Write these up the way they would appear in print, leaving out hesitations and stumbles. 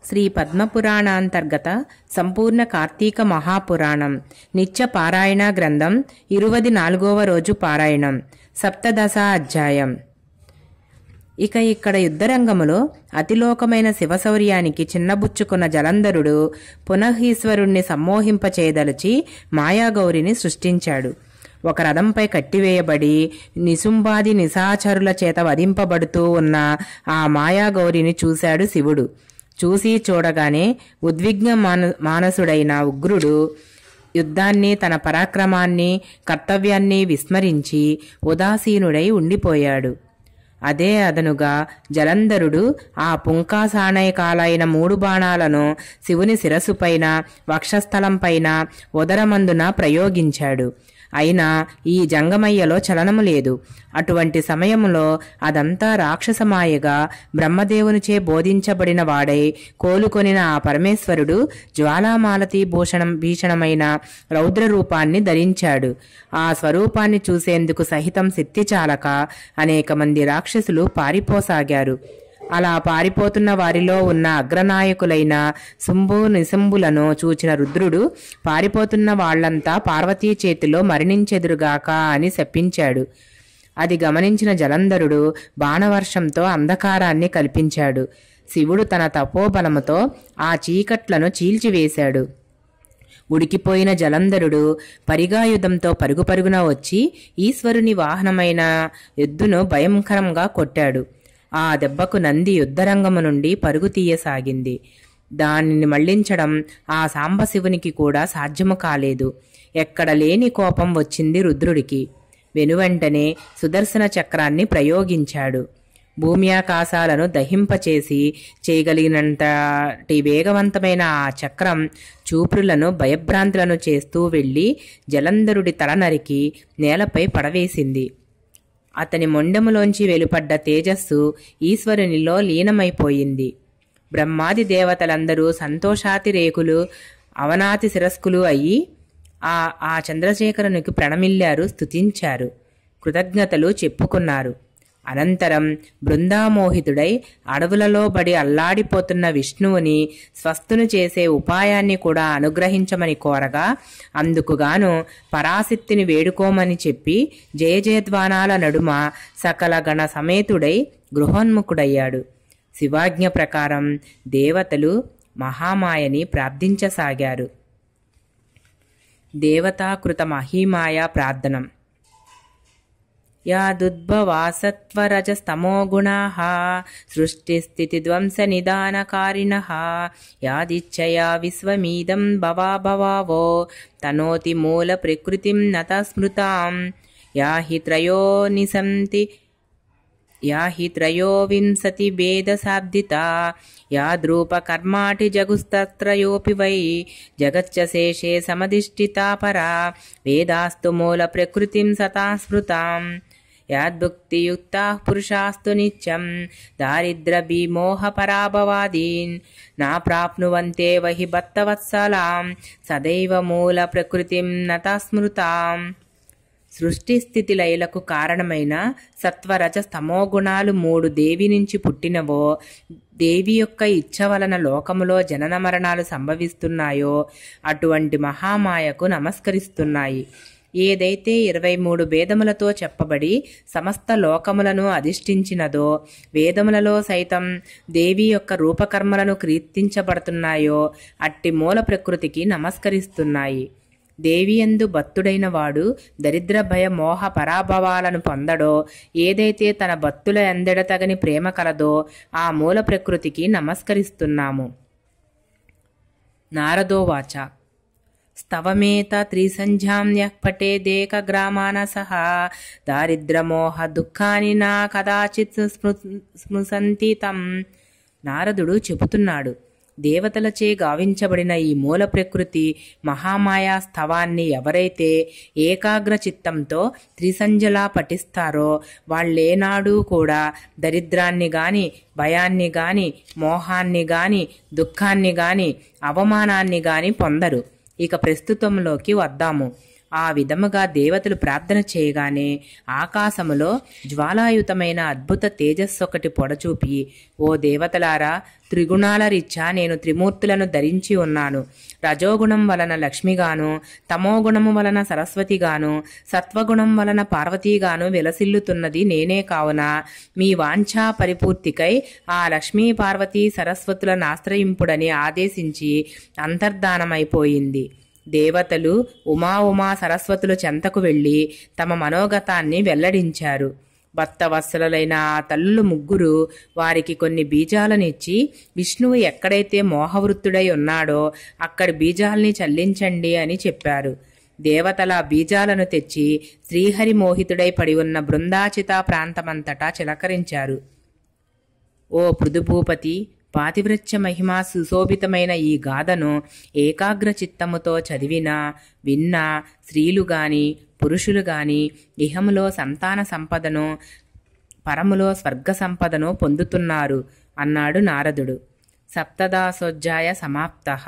శ్రీ పద్మపురాణాంతర్గత సంపూర్ణ కార్తీక మహాపురాణం నిత్య పారాయణ గ్రంథం 24వ రోజు పారాయణం సప్తదశ అధ్యాయం. ఇక్కడ యుద్ధరంగములో అతిలోకమైన శివశౌర్యానికి చిన్నబుచ్చుకున్న జలంధరుడు పునఃఈశ్వరుణ్ణి సమ్మోహింపచేదలచి మాయాగౌరిని సృష్టించాడు. ఒక రథంపై కట్టివేయబడి నిశుంబాది నిశాచరుల చేత వధింపబడుతూ ఉన్న ఆ మాయాగౌరిని చూశాడు శివుడు. చూసి చూడగానే ఉద్విగ్న మానసుడైన ఉగ్రుడు యుద్ధాన్ని, తన పరాక్రమాన్ని, కర్తవ్యాన్ని విస్మరించి ఉదాసీనుడై ఉండిపోయాడు. అదే అదనుగా జలంధరుడు ఆ పుంకాసాణైకాలైన 3 బాణాలను శివుని శిరస్సుపైన, వక్షస్థలంపైన, ఉదరమందున ప్రయోగించాడు. అయినా ఈ జంగమయ్యలో చలనము లేదు. అటువంటి సమయంలో అదంతా రాక్షసమాయగా బ్రహ్మదేవునిచే బోధించబడిన వాడై కోలుకొనిన ఆ పరమేశ్వరుడు జ్వాలామాలతీ భీషణమైన రౌద్ర రూపాన్ని ధరించాడు. ఆ స్వరూపాన్ని చూసేందుకు సహితం శక్తిచాలక అనేక మంది రాక్షసులు పారిపోసాగారు. అలా పారిపోతున్న వారిలో ఉన్న అగ్రనాయకులైన శుంభు నిశంభులను చూచిన రుద్రుడు పారిపోతున్న వాళ్లంతా పార్వతీ చేతిలో మరణించెదురుగాక అని శపించాడు. అది గమనించిన జలంధరుడు బాణవర్షంతో అంధకారాన్ని కల్పించాడు. శివుడు తన తపోబలముతో ఆ చీకట్లను చీల్చివేశాడు. ఉడికిపోయిన జలంధరుడు పరిగాయుధంతో పరుగున వచ్చి ఈశ్వరుని వాహనమైన ఎద్దును భయంకరంగా కొట్టాడు. ఆ దెబ్బకు నంది యుద్ధరంగము నుండి పరుగు తీయసాగింది. దానిని మళ్లించడం ఆ సాంబశివునికి కూడా సాధ్యము కాలేదు. ఎక్కడ లేని కోపం వచ్చింది రుద్రుడికి. వెనువెంటనే సుదర్శన చక్రాన్ని ప్రయోగించాడు. భూమి ఆకాశాలను దహింపచేసి చేయగలిగినంతటి వేగవంతమైన ఆ చక్రం చూపులను భయభ్రాంతులను చేస్తూ వెళ్లి జలంధరుడి తల నరికి నేలపై పడవేసింది. అతని మొండెములోంచి వెలుపడ్డ తేజస్సు ఈశ్వరునిలో లీనమైపోయింది. బ్రహ్మాది దేవతలందరూ సంతోషాతిరేకులు, అవనాతి శిరస్కులు అయ్యి ఆ చంద్రశేఖరునికి ప్రణమిల్లారు, స్తుతించారు, కృతజ్ఞతలు చెప్పుకున్నారు. అనంతరం బృందామోహితుడై అడవులలో బడి అల్లాడిపోతున్న విష్ణువుని స్వస్థును చేసే ఉపాయాన్ని కూడా అనుగ్రహించమని కోరగా అందుకుగాను పరాశక్తిని వేడుకోమని చెప్పి జయజయధ్వానాల నడుమ సకల గణ సమేతుడై గృహోన్ముఖుడయ్యాడు. శివాజ్ఞ ప్రకారం దేవతలు మహామాయని ప్రార్థించసాగారు. దేవతాకృత మహీమాయా ప్రార్థనం. యాదుద్భవాసత్వరజస్తమో గుణాః సృష్టిస్థితిధ్వంసనిదానకారిణః యాదిచ్ఛయా విశ్వమీదం భవాభవావో తనోతి మూల ప్రకృతిం నత స్మృతాం యా హి త్రయోవింశతి భేదశాబ్దితా యాద్రూపకర్మాటి జగుస్తత్రయోపి వై జగచ్చ శేషే సమధిష్ఠితా పరా వేదాస్తు మూల ప్రకృతిం సతా స్మృతాం యాద్భుక్తియుక్తాః పురుషాస్తు నిత్యం దారిద్ర్యవిమోహ పరాభవాదీన్ నా ప్రాప్నువంతే వహి భక్తవత్సలాం సదైవ మూల ప్రకృతిం నత స్మృతాం. సృష్టి స్థితి లయలకు కారణమైన సత్వరజ స్తమోగుణాలు 3 దేవి నుంచి పుట్టినవో, దేవి యొక్క ఇచ్ఛ వలన లోకములో జనన మరణాలు సంభవిస్తున్నాయో అటువంటి మహామాయకు నమస్కరిస్తున్నాయి. ఏదైతే 23 వేదములతో చెప్పబడి సమస్త లోకములను అధిష్ఠించినదో, వేదములలో సైతం దేవి యొక్క రూపకర్మలను కీర్తించబడుతున్నాయో అట్టి మూల ప్రకృతికి నమస్కరిస్తున్నాయి. దేవియందు భక్తుడైన వాడు దరిద్ర భయ మోహ పరాభవాలను పొందడో, ఏదైతే తన భక్తుల ఎందెడతగని ప్రేమ కలదో ఆ మూల ప్రకృతికి నమస్కరిస్తున్నాము. నారదోవాచ. స్తవమేత త్రిసంధ్యామ్యః పఠేదేక గ్రామానసః దారిద్ర్యమోహ దుఃఖాని నా కదాచిత్ స్మృశంతి తం. నారదుడు చెబుతున్నాడు, దేవతలచే గావించబడిన ఈ మూల ప్రకృతి మహామాయా స్తవాన్ని ఎవరైతే ఏకాగ్ర చిత్తంతో త్రిసంధ్యలా పఠిస్తారో వాళ్ళేనాడూ కూడా దరిద్రాన్ని గాని, భయాన్ని గాని, మోహాన్ని గాని, దుఃఖాన్ని గాని, అవమానాన్ని గాని పొందరు. ఇక ప్రస్తుతంలోకి వద్దాము. ఆ విధముగా దేవతలు ప్రార్థన చేయగానే ఆకాశములో జ్వాలాయుతమైన అద్భుత తేజస్సొకటి పొడచూపి, ఓ దేవతలారా, త్రిగుణాల రీత్యా నేను త్రిమూర్తులను ధరించి ఉన్నాను. రజోగుణం వలన లక్ష్మిగాను, తమోగుణము వలన సరస్వతిగాను, సత్వగుణం వలన పార్వతీగాను విలసిల్లుతున్నది నేనే. కావున మీ వాంఛా పరిపూర్తికై ఆ లక్ష్మీ పార్వతీ సరస్వతులను ఆశ్రయింపుడని ఆదేశించి అంతర్ధానమైపోయింది. దేవతలు ఉమా సరస్వతుల చెంతకు వెళ్లి తమ మనోగతాన్ని వెల్లడించారు. భక్తవత్సలైన ఆ తల్లులు ముగ్గురు వారికి కొన్ని బీజాలనిచ్చి, విష్ణువు ఎక్కడైతే మోహవృత్తుడై ఉన్నాడో అక్కడి బీజాల్ని చల్లించండి అని చెప్పారు. దేవతల బీజాలను తెచ్చి శ్రీహరి మోహితుడై పడి ఉన్న బృందాచిత ప్రాంతమంతటా చిలకరించారు. ఓ పృథుభూపతి, పాతివ్రత్య మహిమా సుశోభితమైన ఈ గాథను ఏకాగ్ర చిత్తముతో చదివినా విన్నా స్త్రీలు గాని పురుషులు గాని ఇహములో సంతాన సంపదను, పరములో స్వర్గ సంపదను పొందుతున్నారు అన్నాడు నారదుడు. సప్తదశోధ్యాయ సమాప్తః.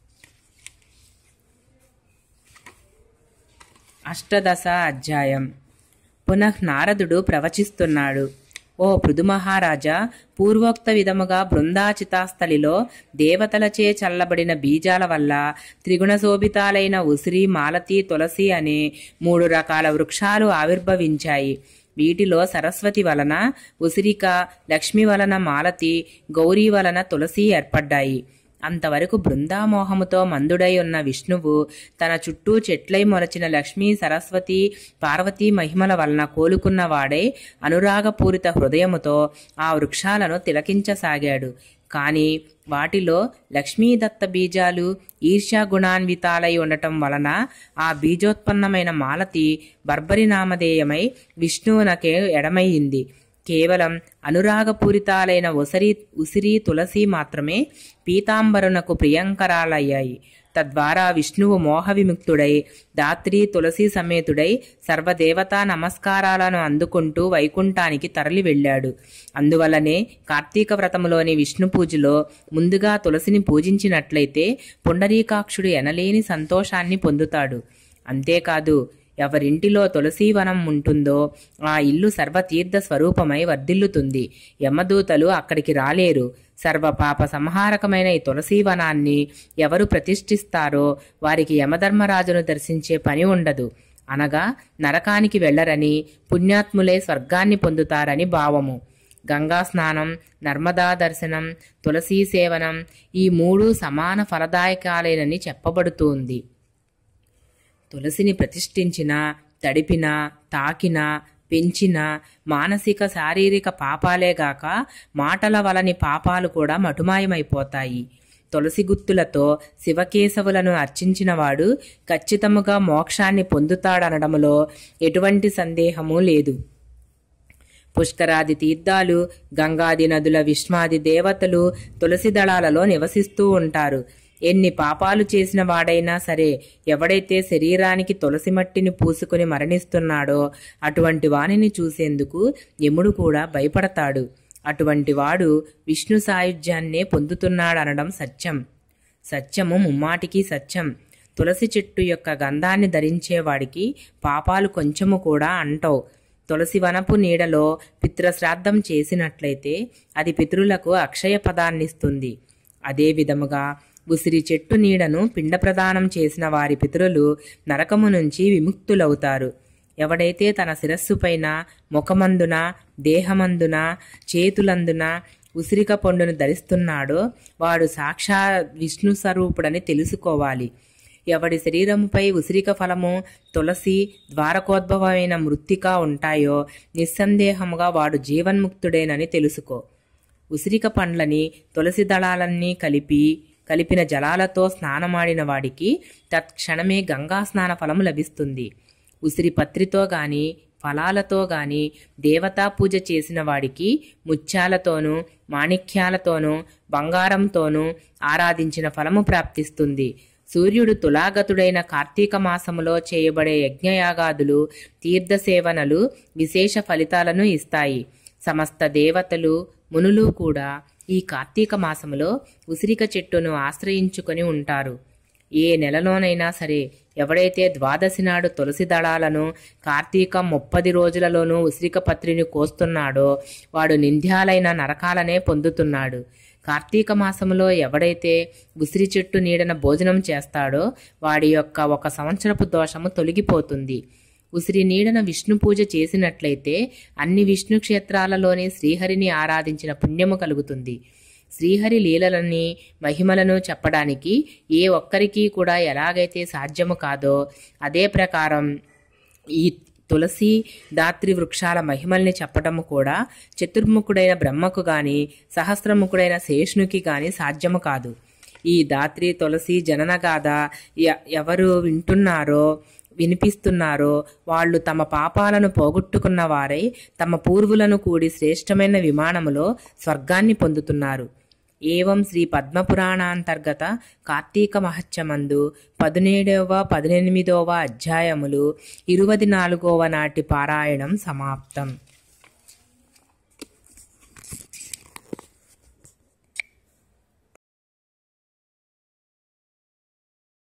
అష్టదశ అధ్యాయం. పునః నారదుడు ప్రవచిస్తున్నాడు. ఓ పృథుమహారాజా, పూర్వోక్త విధముగా బృందాచితాస్థలిలో దేవతలచే చల్లబడిన బీజాల వల్ల త్రిగుణశోభితాలైన ఉసిరి, మాలతి, తులసి అనే 3 రకాల వృక్షాలు ఆవిర్భవించాయి. వీటిలో సరస్వతి వలన ఉసిరిక, లక్ష్మి వలన మాలతి, గౌరీ వలన తులసి ఏర్పడ్డాయి. అంతవరకు బృందామోహముతో మందుడై ఉన్న విష్ణువు తన చుట్టూ చెట్లై మొలచిన లక్ష్మీ, సరస్వతి, పార్వతీ మహిమల వలన కోలుకున్నవాడై అనురాగపూరిత హృదయముతో ఆ వృక్షాలను తిలకించసాగాడు. కాని వాటిలో లక్ష్మీదత్త బీజాలు ఈర్ష్యాగుణాన్వితాలై ఉండటం వలన ఆ బీజోత్పన్నమైన మాలతి బర్బరి నామధేయమై విష్ణువునకే ఎడమయ్యింది. కేవలం అనురాగపూరితాలైన ఉసిరి, తులసి మాత్రమే పీతాంబరునకు ప్రియంకరాలయ్యాయి. తద్వారా విష్ణువు మోహ విముక్తుడై దాత్రి, తులసి సమేతుడై సర్వదేవతా నమస్కారాలను అందుకుంటూ వైకుంఠానికి తరలి వెళ్ళాడు. అందువల్లనే కార్తీక వ్రతములోని విష్ణు పూజలో ముందుగా తులసిని పూజించినట్లయితే పుండరీకాక్షుడు ఎనలేని సంతోషాన్ని పొందుతాడు. అంతేకాదు, ఎవరింటిలో తులసీవనం ఉంటుందో ఆ ఇల్లు సర్వతీర్థ స్వరూపమై వర్ధిల్లుతుంది. యమదూతలు అక్కడికి రాలేరు. సర్వపాప సంహారకమైన ఈ తులసీవనాన్ని ఎవరు ప్రతిష్ఠిస్తారో వారికి యమధర్మరాజును దర్శించే పని ఉండదు. అనగా నరకానికి వెళ్లరని, పుణ్యాత్ములే స్వర్గాన్ని పొందుతారని భావము. గంగా స్నానం, నర్మదా దర్శనం, తులసీ సేవనం ఈ 3 సమాన ఫలదాయకాలేనని చెప్పబడుతుంది. తులసిని ప్రతిష్ఠించినా, తడిపినా, తాకినా, పెంచినా మానసిక శారీరక పాపాలేగాక మాటల వలని పాపాలు కూడా మటుమాయమైపోతాయి. తులసి గుత్తులతో శివకేశవులను అర్చించినవాడు ఖచ్చితముగా మోక్షాన్ని పొందుతాడనడములో ఎటువంటి సందేహమూ లేదు. పుష్కరాది తీర్థాలు, గంగాది నదుల విష్ణాది దేవతలు తులసి దళాలలో నివసిస్తూ ఉంటారు. ఎన్ని పాపాలు చేసిన వాడైనా సరే, ఎవడైతే శరీరానికి తులసి మట్టిని పూసుకుని మరణిస్తున్నాడో అటువంటి వానిని చూసేందుకు యముడు కూడా భయపడతాడు. అటువంటి వాడు విష్ణు సాయుధ్యాన్నే పొందుతున్నాడనడం సత్యం. సత్యము ముమ్మాటికి సత్యం. తులసి చెట్టు యొక్క గంధాన్ని ధరించేవాడికి పాపాలు కొంచెము కూడా అంటవు. తులసి వనపు నీడలో పితృశ్రాద్ధం చేసినట్లయితే అది పితరులకు అక్షయ పదాన్నిస్తుంది. అదే విధముగా ఉసిరి చెట్టు నీడను పిండ ప్రదానం చేసిన వారి పితరులు నరకము నుంచి విముక్తులవుతారు. ఎవడైతే తన శిరస్సుపైన, ముఖమందున, దేహమందున, చేతులందున ఉసిరిక పండును ధరిస్తున్నాడో వాడు సాక్షా విష్ణు స్వరూపుడని తెలుసుకోవాలి. ఎవడి శరీరముపై ఉసిరిక ఫలము, తులసి, ద్వారకోద్భవమైన మృత్తిక ఉంటాయో నిస్సందేహముగా వాడు జీవన్ముక్తుడేనని తెలుసుకో. ఉసిరిక పండ్లని, తులసి దళాలన్నీ కలిపిన జలాలతో స్నానమాడిన వాడికి తత్క్షణమే గంగా స్నాన ఫలము లభిస్తుంది. ఉసిరి పత్రితో గాని, ఫలాలతో గాని దేవతా పూజ చేసిన వాడికి ముత్యాలతోనూ, మాణిక్యాలతోనూ, బంగారంతోనూ ఆరాధించిన ఫలము ప్రాప్తిస్తుంది. సూర్యుడు తులాగతుడైన కార్తీక మాసములో చేయబడే యజ్ఞయాగాదులు, తీర్థసేవనలు విశేష ఫలితాలను ఇస్తాయి. సమస్త దేవతలు, మునులు కూడా ఈ కార్తీక మాసములో ఉసిరిక చెట్టును ఆశ్రయించుకొని ఉంటారు. ఏ నెలలోనైనా సరే ఎవడైతే ద్వాదశి నాడు తులసి దళాలను కార్తీకం 30 రోజులలోనూ ఉసిరిక పత్రిని కోస్తున్నాడో వాడు నింద్యాలైన నరకాలనే పొందుతున్నాడు. కార్తీక మాసంలో ఎవడైతే ఉసిరి చెట్టు నీడన భోజనం చేస్తాడో వాడి యొక్క 1 సంవత్సరపు దోషము తొలగిపోతుంది. ఉసిరి నీడన విష్ణు పూజ చేసినట్లయితే అన్ని విష్ణు క్షేత్రాలలోని శ్రీహరిని ఆరాధించిన పుణ్యము కలుగుతుంది. శ్రీహరి లీలలని మహిమలను చెప్పడానికి ఏ ఒక్కరికి కూడా ఎలాగైతే సాధ్యము కాదో అదే ప్రకారం ఈ తులసి దాత్రి వృక్షాల మహిమల్ని చెప్పటము కూడా చతుర్ముఖుడైన బ్రహ్మకు గాని సహస్రముఖుడైన శేషునికి గాని సాధ్యము కాదు. ఈ దాత్రి తులసి జననగాథ ఎవరు వినిపిస్తున్నారో వాళ్ళు తమ పాపాలను పోగొట్టుకున్న వారై తమ పూర్వులను కూడి శ్రేష్టమైన విమానములో స్వర్గాన్ని పొందుతున్నారు. ఏవం శ్రీ పద్మపురాణాంతర్గత కార్తీక మహత్యమందు 17వ 18వ అధ్యాయములు 24వ నాటి పారాయణం సమాప్తం.